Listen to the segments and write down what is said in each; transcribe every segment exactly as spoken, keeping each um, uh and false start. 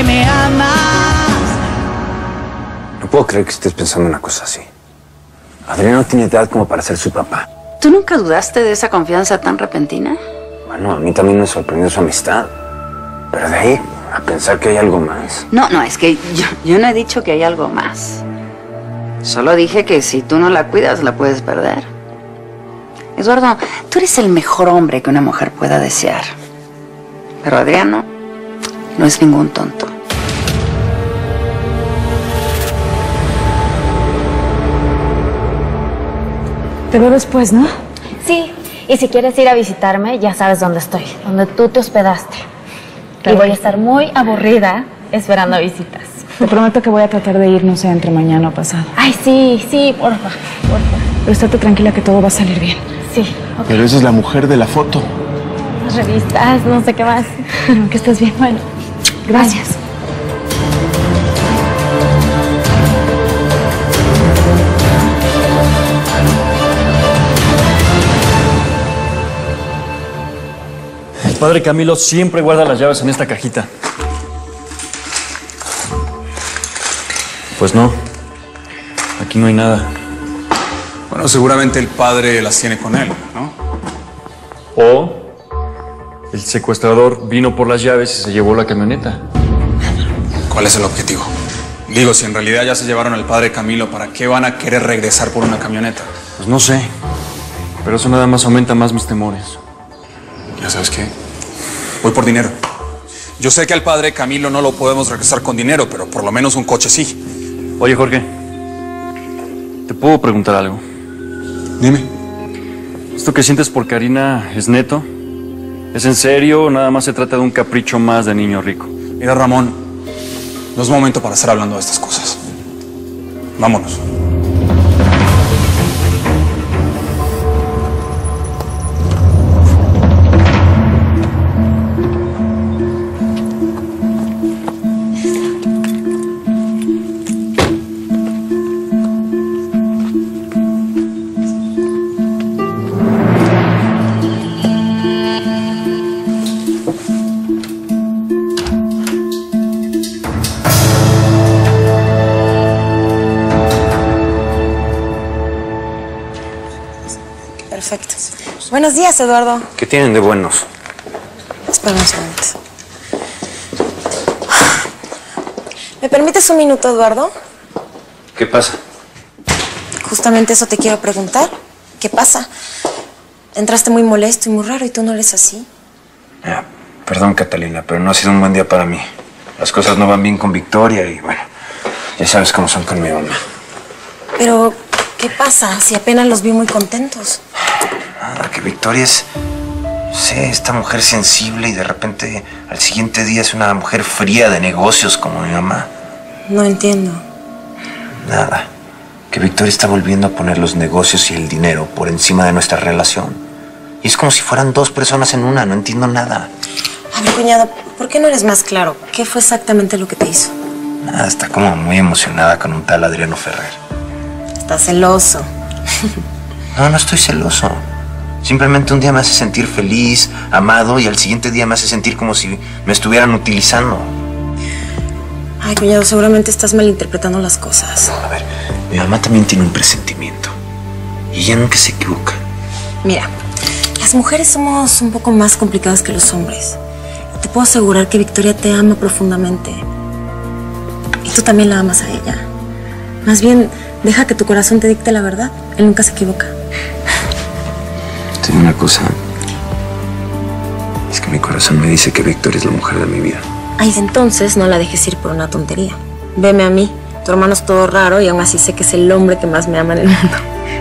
que me amas. No puedo creer que estés pensando una cosa así. Adrián no tiene edad como para ser su papá. ¿Tú nunca dudaste de esa confianza tan repentina? Bueno, a mí también me sorprendió su amistad. Pero de ahí a pensar que hay algo más. No, no, es que yo, yo no he dicho que hay algo más. Solo dije que si tú no la cuidas, la puedes perder. Eduardo, tú eres el mejor hombre que una mujer pueda desear. Pero Adriano no es ningún tonto. Te veo después, ¿no? Sí, y si quieres ir a visitarme, ya sabes dónde estoy, donde tú te hospedaste. Claro. Y voy a estar muy aburrida esperando visitas. Te prometo que voy a tratar de ir, no sé, entre mañana o pasado. Ay, sí, sí, porfa, porfa. Pero estate tranquila que todo va a salir bien. Sí, ok. Pero esa es la mujer de la foto. Las revistas, no sé qué más. Que estés bien, bueno. Gracias. Ay. El padre Camilo siempre guarda las llaves en esta cajita. Pues no. Aquí no hay nada. Bueno, seguramente el padre las tiene con él, ¿no? O el secuestrador vino por las llaves y se llevó la camioneta. ¿Cuál es el objetivo? Digo, si en realidad ya se llevaron al padre Camilo, ¿para qué van a querer regresar por una camioneta? Pues no sé. Pero eso nada más aumenta más mis temores. ¿Ya sabes qué? Voy por dinero. Yo sé que al padre Camilo no lo podemos regresar con dinero, pero por lo menos un coche sí. Oye, Jorge. ¿Te puedo preguntar algo? Dime. ¿Esto que sientes por Karina es neto? ¿Es en serio o nada más se trata de un capricho más de niño rico? Mira, Ramón, no es momento para estar hablando de estas cosas. Vámonos. Perfecto. Buenos días, Eduardo. ¿Qué tienen de buenos? Espera un segundo. ¿Me permites un minuto, Eduardo? ¿Qué pasa? Justamente eso te quiero preguntar. ¿Qué pasa? Entraste muy molesto y muy raro y tú no eres así. Ya, perdón, Catalina, pero no ha sido un buen día para mí. Las cosas no van bien con Victoria y, bueno, ya sabes cómo son con mi mamá. Pero, ¿qué pasa si apenas los vi muy contentos? Nada, que Victoria es, no sé, esta mujer sensible y de repente al siguiente día es una mujer fría de negocios como mi mamá. No entiendo. Nada, que Victoria está volviendo a poner los negocios y el dinero por encima de nuestra relación. Y es como si fueran dos personas en una, no entiendo nada. A ver, cuñado, ¿por qué no eres más claro? ¿Qué fue exactamente lo que te hizo? Nada, está como muy emocionada con un tal Adriano Ferrer. Estás celoso. No, no estoy celoso. Simplemente un día me hace sentir feliz, amado, y al siguiente día me hace sentir como si me estuvieran utilizando. Ay, cuñado, seguramente estás malinterpretando las cosas. A ver, mi mamá también tiene un presentimiento. Y ella nunca se equivoca. Mira, las mujeres somos un poco más complicadas que los hombres. Te puedo asegurar que Victoria te ama profundamente. Y tú también la amas a ella. Más bien, deja que tu corazón te dicte la verdad. Él nunca se equivoca. Tiene una cosa. Es que mi corazón me dice que Victoria es la mujer de mi vida. Ay, entonces no la dejes ir por una tontería. Veme a mí. Tu hermano es todo raro y aún así sé que es el hombre que más me ama en el mundo.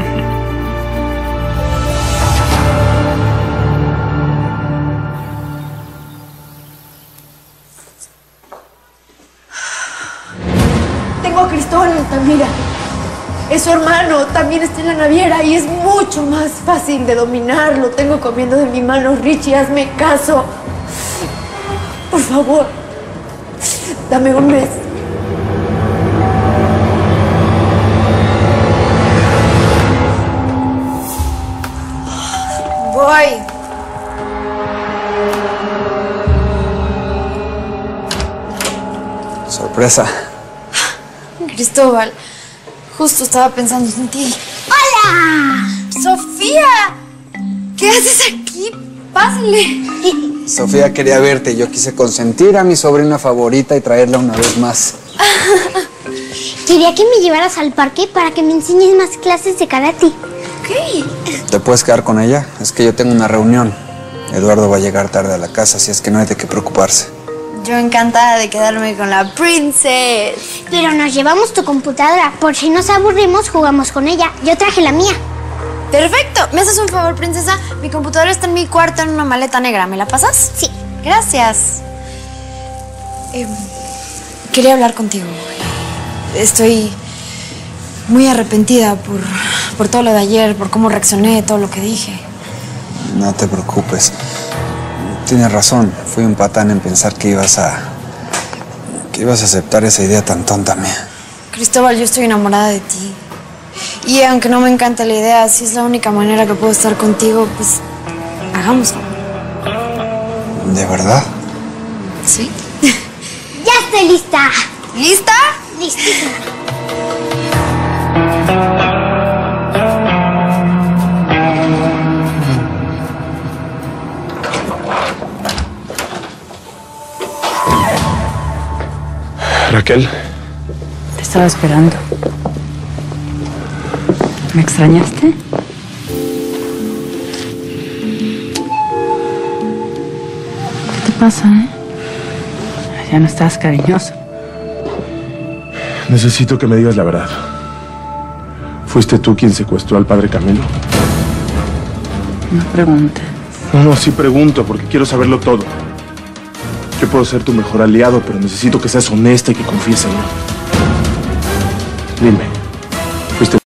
Tengo a Cristóbal en Altamira. Es su hermano, también está en la naviera y es mucho más fácil de dominar. Lo tengo comiendo de mi mano. Richie, hazme caso. Por favor, dame un mes. Voy. Sorpresa. Cristóbal, justo estaba pensando en ti. ¡Hola! ¡Sofía! ¿Qué haces aquí? Pásale. Sofía quería verte y yo quise consentir a mi sobrina favorita y traerla una vez más. Quería que me llevaras al parque para que me enseñes más clases de karate. Ok. ¿Te puedes quedar con ella? Es que yo tengo una reunión. Eduardo va a llegar tarde a la casa, así es que no hay de qué preocuparse. Yo encantada de quedarme con la princesa. Pero nos llevamos tu computadora. Por si nos aburrimos, jugamos con ella. Yo traje la mía. Perfecto. ¿Me haces un favor, princesa? Mi computadora está en mi cuarto en una maleta negra. ¿Me la pasas? Sí. Gracias. Eh, quería hablar contigo. Estoy muy arrepentida por, por todo lo de ayer, por cómo reaccioné, todo lo que dije. No te preocupes. Tienes razón. Fui un patán en pensar que ibas a... que ibas a aceptar esa idea tan tonta mía. Cristóbal, yo estoy enamorada de ti. Y aunque no me encanta la idea, si es la única manera que puedo estar contigo, pues hagámoslo. ¿De verdad? ¿Sí? ¡Ya estoy lista! ¿Lista? Listísima. Raquel. Te estaba esperando. ¿Me extrañaste? ¿Qué te pasa, eh? Ya no estás cariñoso. Necesito que me digas la verdad. ¿Fuiste tú quien secuestró al padre Camilo? No preguntes. No, no, sí pregunto, porque quiero saberlo todo. Yo puedo ser tu mejor aliado, pero necesito que seas honesta y que confíes en mí. Dime.